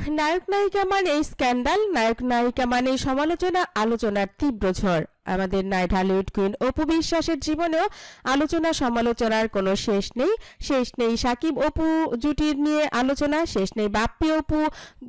নায়ক নায়িকা মানে স্ক্যান্ডাল, নায়ক নায়িকা মানে সমালোচনা, আলোচনার তীব্র ঝড়। আমাদের নাইট হলিউড কুইন অপু বিশ্বাসের জীবনেও আলোচনা সমালোচনার কোনো শেষ নেই। সাকিব অপু জুটি নিয়ে আলোচনা, শেষ নেই বাপ্পি অপু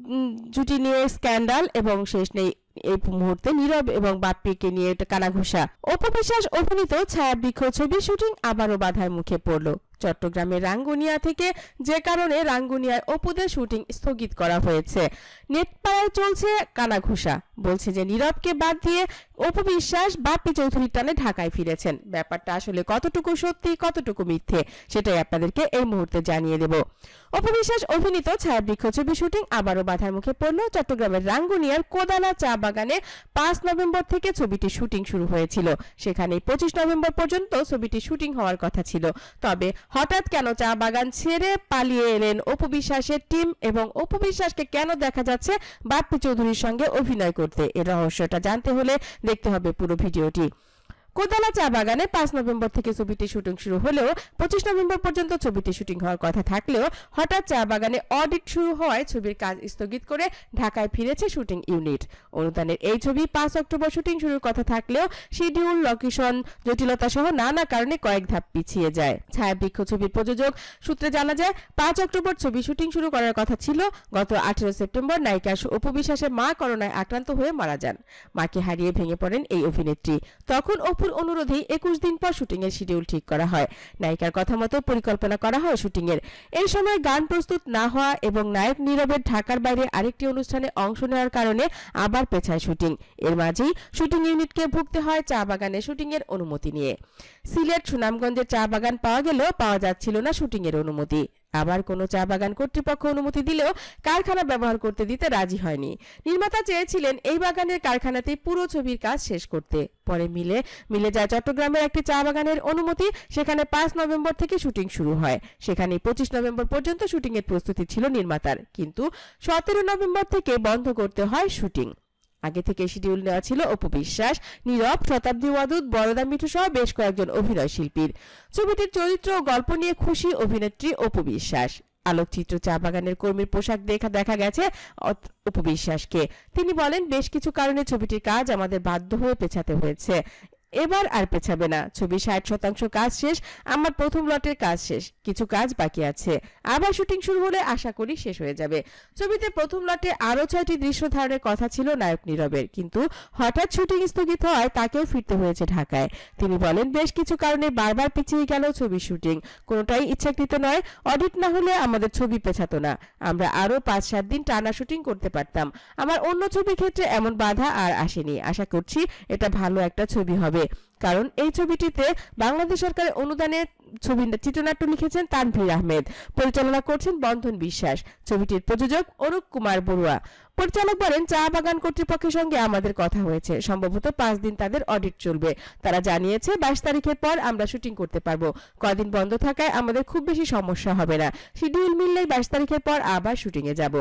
জুটি নিয়ে স্ক্যান্ডাল, এবং শেষ নেই এই মুহূর্তে নীরব এবং বাপ্পিকে নিয়ে কানাঘুষা। অপু বিশ্বাস অভিনীত ছায়াবৃক্ষ ছবির শুটিং আবারও বাধার মুখে পড়ল চট্টগ্রামের রাঙ্গুনিয়া থেকে, যে কারণে রাঙ্গুনিয়ায় অপুদের শুটিং স্থগিত করা হয়েছে। নেটপাড়ায় চলছে কানাঘুষা, বলছে যে নীরবকে বাদ দিয়ে অপু বিশ্বাস বাপ্পি চৌধুরীর টানে ঢাকায় ফিরেছেন। ব্যাপারটা আসলে কতটুকু সত্যি কতটুকু মিথ্যে সেটাই আপনাদেরকে এই মুহূর্তে জানিয়ে দেব। অপু বিশ্বাস অভিনীত ছায়াবৃক্ষ ছবি শুটিং আবারও বাধার মুখে পড়ল চট্টগ্রামের রাঙ্গুনিয়ার কোদালা চা বাগানে। 5 নভেম্বর থেকে ছবিটির শুটিং শুরু হয়েছিল, সেখানে 25 নভেম্বর পর্যন্ত ছবিটির শুটিং হওয়ার কথা ছিল। তবে হঠাৎ কেন চা বাগান ছেড়ে পালিয়ে এলেন অপু বিশ্বাসের টিম, এবং অপু বিশ্বাসকে কেন দেখা যাচ্ছে বাপ্পি চৌধুরীর সঙ্গে অভিনয় করতে, এর রহস্যটা জানতে হলে দেখতে হবে পুরো ভিডিওটি। কোদালা চা বাগানে 5 নভেম্বর থেকে ছবিটির শুটিং শুরু হলেও 25 নভেম্বর পর্যন্ত ছবিটির শুটিং হওয়ার কথা থাকলেও হঠাৎ চা বাগানে অডিট শুরু হওয়ায় ছবির কাজ স্থগিত করে ঢাকায় ফিরেছে শুটিং ইউনিট। অনুদানের এই ছবি 5 অক্টোবর শুটিং শুরুর কথা থাকলেও শিডিউল, লোকেশন জটিলতা সহ নানা কারণে কয়েক ধাপ পিছিয়ে যায়। ছায়াবৃক্ষ ছবির প্রযোজক সূত্রে জানা যায় 5 অক্টোবর ছবি শুটিং শুরু করার কথা ছিল। গত 18 সেপ্টেম্বর নায়িকা অপু বিশ্বাসের মা করোনায় আক্রান্ত হয়ে মারা যান। মাকে হারিয়ে ভেঙে পড়েন এই অভিনেত্রী। তখন অপুর অনুরোধেই 21 দিন পর শুটিং এর শিডিউল ঠিক করা হয়। নায়িকার কথা মতো পরিকল্পনা করা হয় শুটিং এর। এই সময় গান প্রস্তুত না হওয়া এবং নায়ক নীরবের ঢাকার বাইরে আরেকটি অনুষ্ঠানে অংশ নেওয়ার কারণে আবার পেছায় শুটিং। এর মাঝেই শুটিং ইউনিটকে ভুগতে হয় চা বাগানে শুটিং এর অনুমতি নিয়ে। সিলেট সুনামগঞ্জের চা বাগান পাওয়া গেলেও পাওয়া যাচ্ছিল না শুটিং এর অনুমতি। আবার কোনো চা বাগান কর্তৃপক্ষ অনুমতি দিলেও কারখানা ব্যবহার করতে দিতে রাজি হয়নি। নির্মাতা চেয়েছিলেন এই বাগানের কারখানাতেই পুরো ছবির কাজ শেষ করতে। পরে মিলে যায় চট্টগ্রামের একটি চা বাগানের অনুমতি। সেখানে 5 নভেম্বর থেকে শুটিং শুরু হয়। সেখানে 25 নভেম্বর পর্যন্ত শুটিং এর প্রস্তুতি ছিল নির্মাতার, কিন্তু 17 নভেম্বর থেকে বন্ধ করতে হয় শুটিং। আগে থেকে শিডিউল নেওয়া ছিল অপু বিশ্বাস, নীরব, শতাব্দী ওয়াদুদ, বরদা মিঠু সহ বেশ কয়েকজন অভিনয় শিল্পীর। ছবিটির চরিত্র ও গল্প নিয়ে খুশি অভিনেত্রী অপু বিশ্বাস। আলোকচিত্র চা বাগানের কর্মীর পোশাক দেখা গেছে অপু বিশ্বাসকে। তিনি বলেন, বেশ কিছু কারণে ছবিটির কাজ আমাদের বাধ্য হয়ে পেছাতে হয়েছে, এবার আর পেছাবে না। ছবি 60% কাজ শেষ, আমার প্রথম লটের কাজ শেষ, কিছু কাজ বাকি আছে। আবার শুটিং শুরু হলে আশা করি শেষ হয়ে যাবে। ছবিতে প্রথম লটে আরো 6টি দৃশ্য ধারণের কথা ছিল নায়ক নীরবের, কিন্তু হঠাৎ শুটিং স্থগিত হওয়ায় তাকেও ফিরতে হয়েছে ঢাকায়। তিনি বলেন, বেশ কিছু কারণে বারবার পিছিয়ে গেল ছবির শুটিং, কোনোটাই ইচ্ছাকৃত নয়। অডিট না হলে আমাদের ছবি পেছাতো না, আমরা আরো 5-7 দিন টানা শুটিং করতে পারতাম। আমার অন্য ছবির ক্ষেত্রে এমন বাধা আর আসেনি। আশা করছি এটা ভালো একটা ছবি হবে, কারণ এই ছবিটিতে বাংলাদেশ সরকারের অনুদানে ছবির চিত্রনাট্য লিখেছেন তানভীর আহমেদ, পরিচালনা করছেন বন্ধন বিশ্বাস, ছবিটির প্রযোজক অরূপ কুমার বড়ুয়া। পরিচালক বলেন, চা বাগান কর্তৃপক্ষের সঙ্গে আমাদের কথা হয়েছে, সম্ভবত 5 দিন তাদের অডিট চলবে। তারা জানিয়েছে 22 তারিখের পর আমরা শুটিং করতে পারবো। কদিন বন্ধ থাকায় আমাদের খুব বেশি সমস্যা হবে না। শিডিউল মিললেই 22 তারিখের পর আবার শুটিং এ যাব।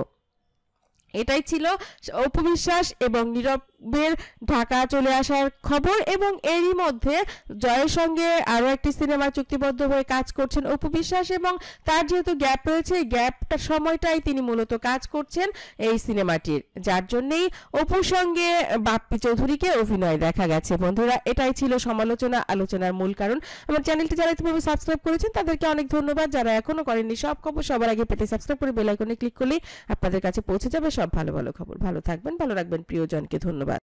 এটাই ছিল অপু বিশ্বাস এবং নীরবের ঢাকা চলে আসার খবর। এবং এরই মধ্যে জয়ের সঙ্গে আরো একটি সিনেমা চুক্তিবদ্ধ হয়ে কাজ করছেন অপু বিশ্বাস, এবং তার যেহেতু গ্যাপ রয়েছে, এই গ্যাপটার সময়টাই তিনি মূলত কাজ করছেন এই সিনেমাটির, যার জন্যই অপুর সঙ্গে বাপ্পি চৌধুরীকে অভিনয় দেখা গেছে। বন্ধুরা, এটাই ছিল সমালোচনা আলোচনার মূল কারণ। আমার চ্যানেলটি যারা ইতিপূর্বে সাবস্ক্রাইব করেছেন তাদেরকে অনেক ধন্যবাদ। যারা এখনো করেননি, সব খবর সবার আগে পেতে সাবস্ক্রাইব করে বেল আইকনে ক্লিক করলেই আপনাদের কাছে পৌঁছে যাবে সব ভালো ভালো খবর। ভালো থাকবেন, ভালো রাখবেন প্রিয়জনকে। ধন্যবাদ।